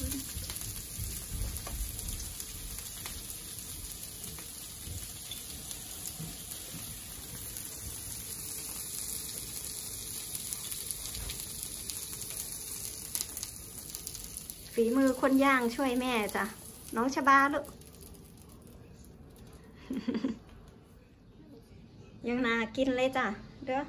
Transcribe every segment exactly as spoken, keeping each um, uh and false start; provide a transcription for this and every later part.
ฝีมือคนย่างช่วยแม่จ้ะน้องชบาลูก ยังน่ากินเลยจ้ะเด้อ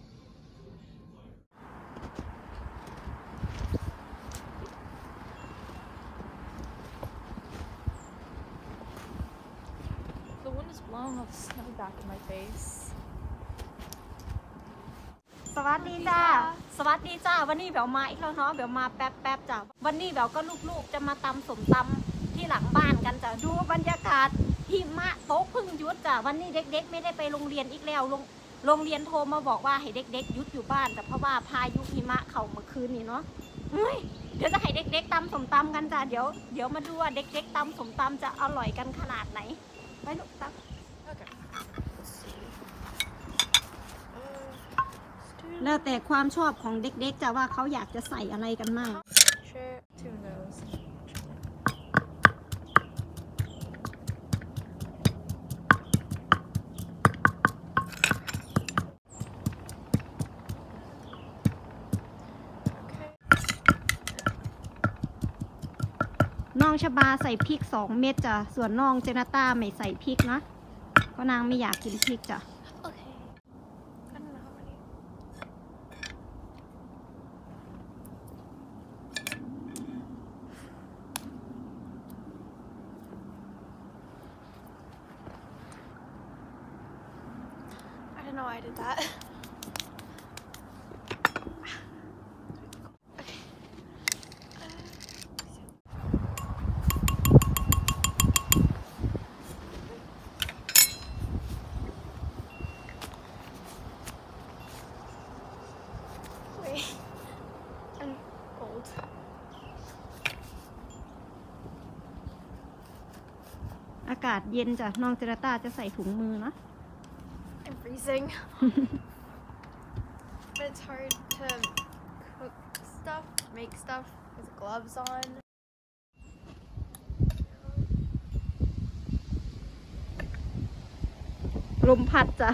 สวัสดีจ้าสวัสดีจ้าวันนี้เบลมาอีกแล้วเนาะเบลมาแป๊บแป๊บจ้ะวันนี้เบลก็ลูกๆจะมาตำสมตำที่หลังบ้านกันจ้ะดูบรรยากาศหิมะตกพึ่งยุดจ้ะวันนี้เด็กๆไม่ได้ไปโรงเรียนอีกแล้วโรงโรงเรียนโทรมาบอกว่าให้เด็กๆยุดอยู่บ้านแต่เพราะว่าพายุหิมะเข้าเมื่อคืนนี้เนาะเฮ้ยเดี๋ยวจะให้เด็กๆตำสมตำกันจ้ะเดี๋ยวเดี๋ยวมาดูว่าเด็กๆตำสมตำจะอร่อยกันขนาดไหนไปลูกตำแล้วแต่ความชอบของเด็กๆจะว่าเขาอยากจะใส่อะไรกันมากน้องชบาใส่พริกสองเม็ดจ้ะส่วนน้องเจนาต้าไม่ใส่พริกนะเพราะนางไม่อยากกินพริกจ้ะ No, I did that. Wait, I'm cold. อากาศเย็นจ้ะน้องเจนาต้าจะใส่ถุงมือนะ I'm freezing. But it's hard to cook stuff, make stuff with gloves on. ลมพัดจ้ะ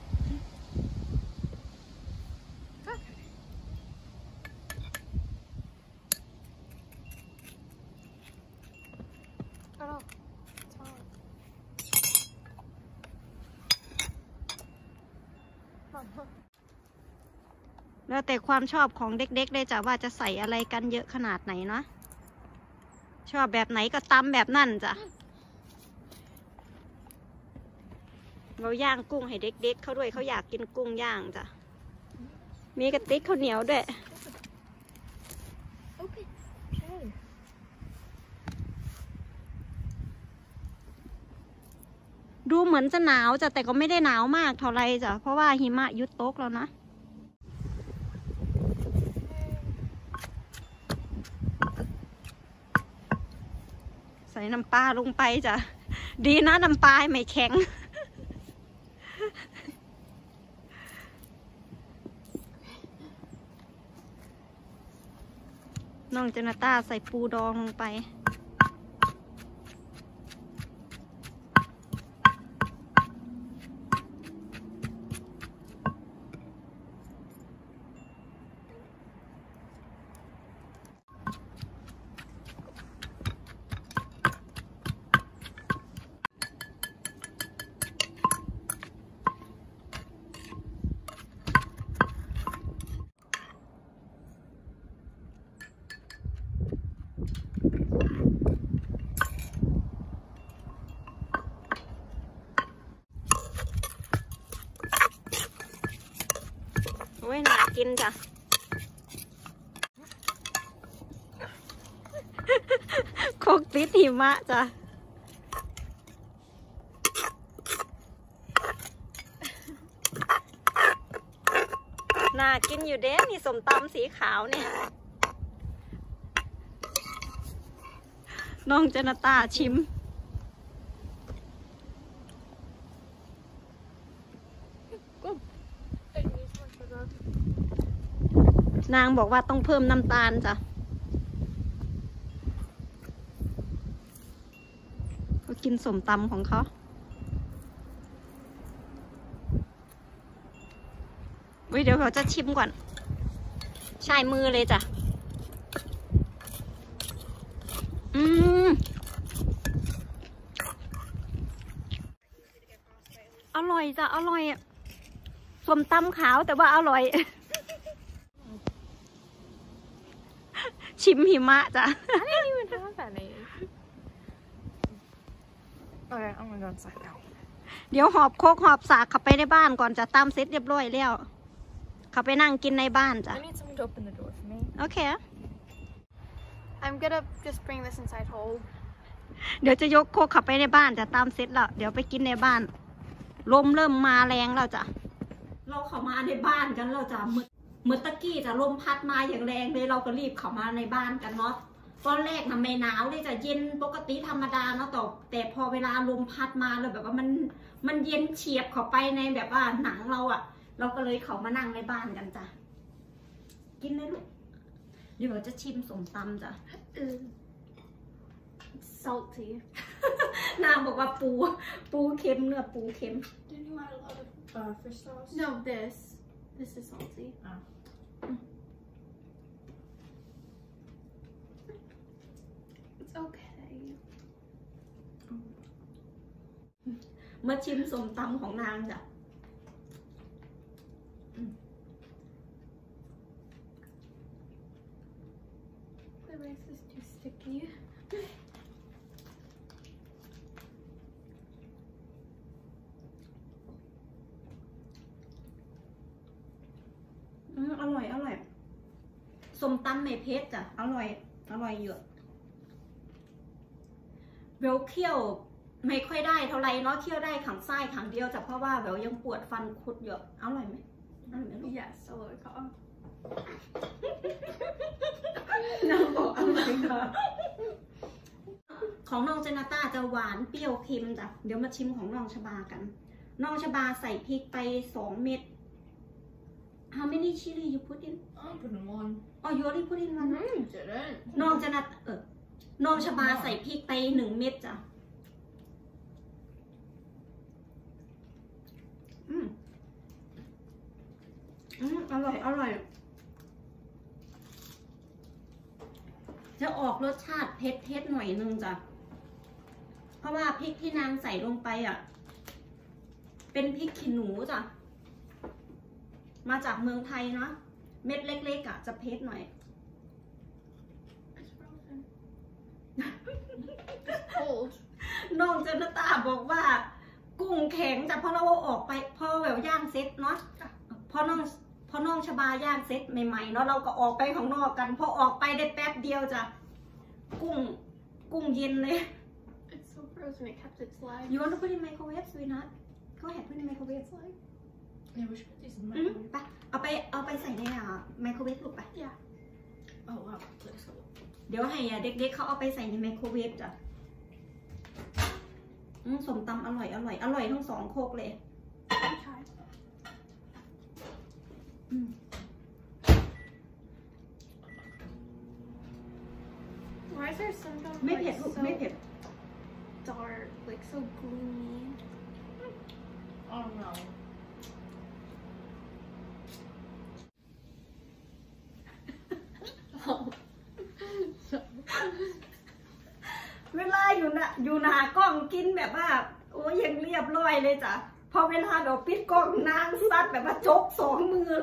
แล้วแต่ความชอบของเด็กๆเลยจ้ะว่าจะใส่อะไรกันเยอะขนาดไหนเนาะชอบแบบไหนก็ตำแบบนั่นจ้ะเราย่างกุ้งให้เด็กๆเขาด้วยเขาอยากกินกุ้งย่างจ้ะมีกระติกข้าวเหนียวด้วยดูเหมือนจะหนาวจ้ะแต่ก็ไม่ได้หนาวมากเท่าไรจ้ะเพราะว่าหิมะยุดตกแล้วนะใส่น้ำปลาลงไปจ้ะดีนะน้ำปลาไม่แข็งน้องเจนาต้าใส่ปูดองลงไปโอ้ยน่ากินจ้ะโคกติดหิมะจ้ะน่ากินอยู่เด้มีสมตำสีขาวเนี่ยน้องเจนาต้าชิมนางบอกว่าต้องเพิ่มน้ำตาลจ้ะกินส้มตำของเขาเดี๋ยวเราจะชิมก่อนใช้มือเลยจ้ะอืมอร่อยจ้ะอร่อยส้มตำขาวแต่ว่าอร่อย ชิมหิมะจ้ะ I didn't even have any. Okay, I'm gonna go inside now. เดี๋ยวหอบโคกหอบสากขับไปในบ้านก่อนจะตำเสร็จเรียบร้อยแล้วขับไปนั่งกินในบ้านจ้ะ I need someone to open the door for me. โอเค I'm gonna just bring this inside whole. เดี๋ยวจะยกโคกขับไปในบ้านจะตำเสร็จแล้วเดี๋ยวไปกินในบ้านลมเริ่มมาแรงแล้วจ้ะเราเข้ามาในบ้านกันเราจะมืดมืดตะกี้จะลมพัดมาอย่างแรงเลยเราก็รีบเข้ามาในบ้านกันเนาะตอนแรกนะไม่หนาวเลยจะเย็นปกติธรรมดาเนาะแต่แต่พอเวลาลมพัดมาแล้วแบบว่ามันมันเย็นเฉียบเข้าไปในแบบว่าหนังเราอะเราก็เลยเข้ามานั่งในบ้านกันจ้ะกินเลยลูกเดี๋ยวเราจะชิมส้มตำจ้ะ Salty. นางบอกว่าปูปูเค็มเนื้อปูเค็ม Didn't you add a lot of uh, fish sauce? No, this. This is salty. Oh. It's okay. มาชิมส้มตำของนางจ้ะ The rice is too sticky. อืมอร่อยอร่อยส้มตำไม่เผ็ดจ้ะอร่อยอร่อยเยอะเวลเคี่ยวไม่ค่อยได้เท่าไรเนาะเคี่ยวได้ขังไส้ขังเดียวจ้ะเพราะว่าเวลยังปวดฟันคุดเยอะอร่อยไหมอร่อยไหมลูก Yes, a little calm. นางบอกอร่อยค่ะของน้องเจนาต้าจะหวานเปรี้ยวเค็มจ้ะเดี๋ยวมาชิมของน้องชบากันน้องชบาใส่พริกไปสองเม็ดHow many chili you put in? I'm putting one. Oh, you already put in one. No, you didn't. น้องจะนัดเออน้องชบาใส่พริกไปหนึ่งเม็ดจ้ะอืมอืมอร่อยอร่อยจะออกรสชาติเผ็ดเผ็ดหน่อยนึงจ้ะเพราะว่าพริกที่นางใส่ลงไปอ่ะเป็นพริกขี้หนูจ้ะมาจากเมืองไทยนะเม็ดเล็กๆอ่ะจะเผ็ดหน่อย It's frozen. It's cold. น้องเจนตาบอกว่ากุ้งแข็งแต่พอเราเอาออกไปพอแบบย่างเซ็ตเนาะพอน้องพอน้องชบาย่างเซ็ตใหม่ๆเนาะเราก็ออกไปข้างนอกกันพอออกไปได้แป๊บเดียวจ้ะกุ้งกุ้งเย็นเลย It's so frozen. It kept its life. You want to put in microwave sweetheart Go ahead put in microwave Yeah, we should put these in the อืม microwave. ไปเอาไปเอาไปใส่ในอ่ะไมโครเวฟลูกไป Yeah. Oh, wow. Let's go. เดี๋ยวให้เด็กๆเขาเอาไปใส่ในไมโครเวฟจ้ะอืมส้มตำอร่อยอร่อยอร่อยทั้งสองโคกเลย Try. อืม Why is there sometimes ไม่ like เผ็ดลูก so ไม่เผ็ด dark, like so gloomy? Oh, no. เวลาอยู่นะอยู่หน้ากล้องกินแบบว่าโอ้ยยังเรียบร้อยเลยจ้ะพอเวลาเราปิดกล้องนางซัดแบบว่าจกสองมือเลย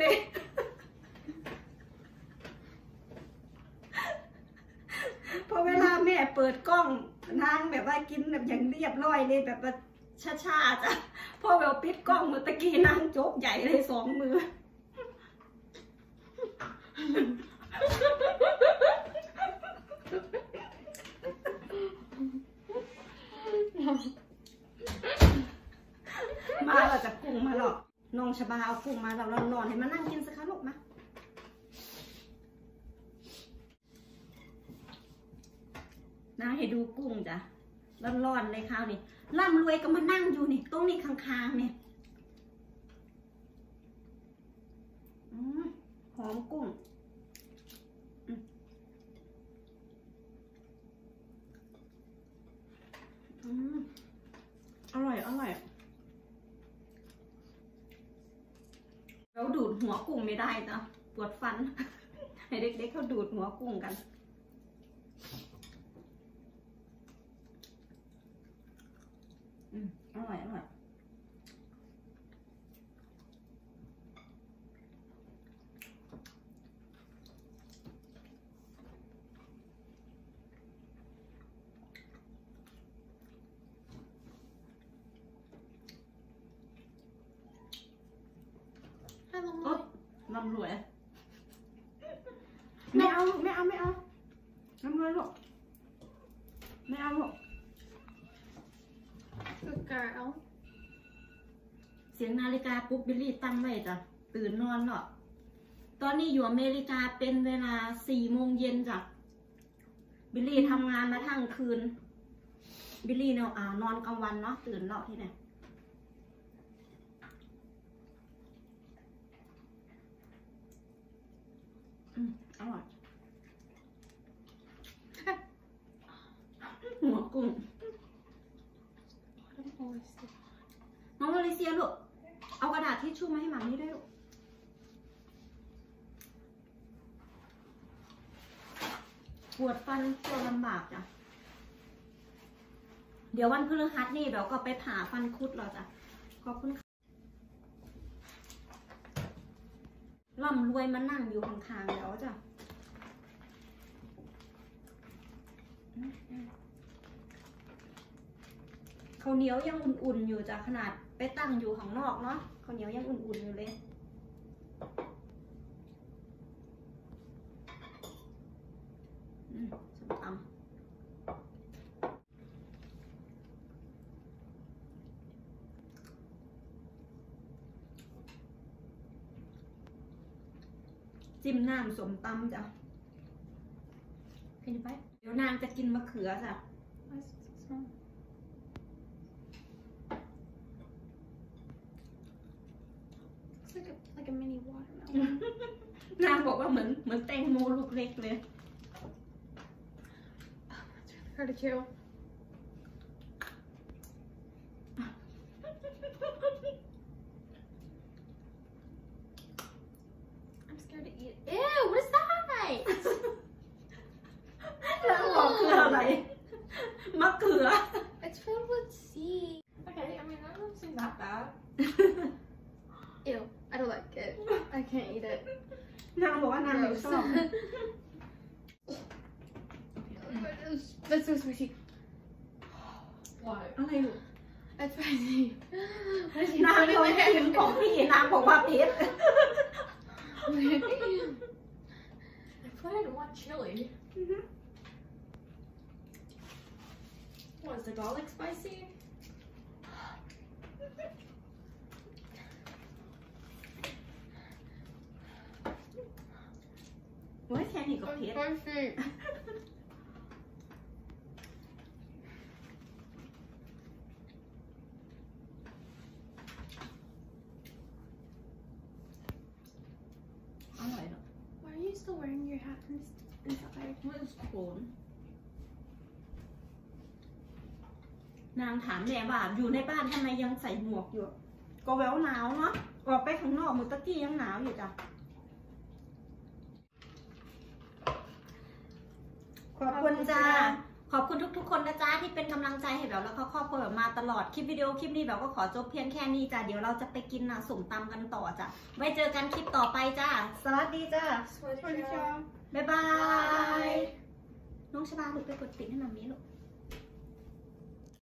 พอเวลาแม่เปิดกล้องนางแบบว่ากินแบบอย่างเรียบร้อยเลยแบบว่าช้าๆจ้ะพอเราปิดกล้องเมื่อตะกี้นางจกใหญ่เลยสองมือ มาเราจะกุ้งมาหรอกน้องชบาเอากุ้งมาเราเรานอนให้มันนั่งกินสักครั้งลูกมานะให้ดูกุ้งจ้ะร้อนๆเลยคราวนี้ร่ำรวยก็มานั่งอยู่นี่ตรงนี้ข้างๆเนี่ยอืมหอมกุ้งอืมอืมหัวกุ้งไม่ได้จ้ะปวดฟัน ให้เด็กๆเขาดูดหัวกุ้งกันอืมอร่อยอร่อยโอ๊ยร่ำรวยไม่เอาลูกไม่เอาไม่เอาร่ำรวยลูกไม่เอาลูก Good girl. เสียงนาฬิกาปุ๊บบิลลี่ตั้งไว้จ้ะตื่นนอนเนาะตอนนี้อยู่อเมริกาเป็นเวลาสี่โมงเย็นจ้ะบิลลี่ทำงานมาทั้งคืนบิลลี่เนาะอ่านอนกลางวันเนาะตื่นเนาะที่ไหนอืมอร่อยหัวกุ้งน้องมาเลเซียลูกเอากระดาษทิชชู่มาให้หมามี่ด้วยลูกปวดฟันปวดลำบากจ้ะเดี๋ยววันพฤหัสนี่เดี๋ยวก็ไปผ่าฟันคุดเราจ้ะขอบคุณค่ะร่ำรวยมานั่งอยู่ข้างๆแล้วจ้ะข้าวเหนียวยังอุ่นๆอยู่จ้ะขนาดไปตั้งอยู่ข้างนอกเนาะข้าวเหนียวยังอุ่นๆอยู่เลยอืมส้มตำจิ้มน้ำส้มตำจ้ะกินไปเดี๋ยวนางจะกินมะเขือจ้ะ Why is it so small? Looks like a like a mini watermelon. นางบอกว่าเหมือนเหมือนแตงโมลูกเล็กเลย It's really hard to chew. I'm scared to eat it. Ew, what is that? นางบอกคืออะไรมะเขือ It's filled with seeds. Okay, I mean, that doesn't seem that bad. Ew, I don't like it. I can't eat it. นางบอกว่านางไม่ชอบ That's so spicy. What? อะไรลูก That's spicy. What is he นาง putting ลอง in my กิน head? ของพี่นางบอกว่าเผ็ด I put it in one chili. What, is the garlic spicy? โอ้ยแค่นี้ก็เผ็ด Spicy. อร่อยเนาะ Why are you still wearing your hat ins- inside? มันโขนนางถามแม่ว่าอยู่ในบ้านทำไมยังใส่หมวกอยู่ ก็แววหนาวเนาะออกไปข้างนอกมือตะกี้ยังหนาวอยู่จ้ะขอบคุณจ้าขอบคุณทุกๆคนนะจ๊ะที่เป็นกำลังใจให้แบบแล้วก็ครอบครัวแบบมาตลอดคลิปวิดีโอคลิปนี้แบบก็ขอจบเพียงแค่นี้จ้ะเดี๋ยวเราจะไปกินนะสุ่มตำกันต่อจ้ะไว้เจอกันคลิปต่อไปจ้าสวัสดีจ้า Sweaty cow. บ๊ายบาย น้องชบาลูกไปกดปิดให้มามีลูก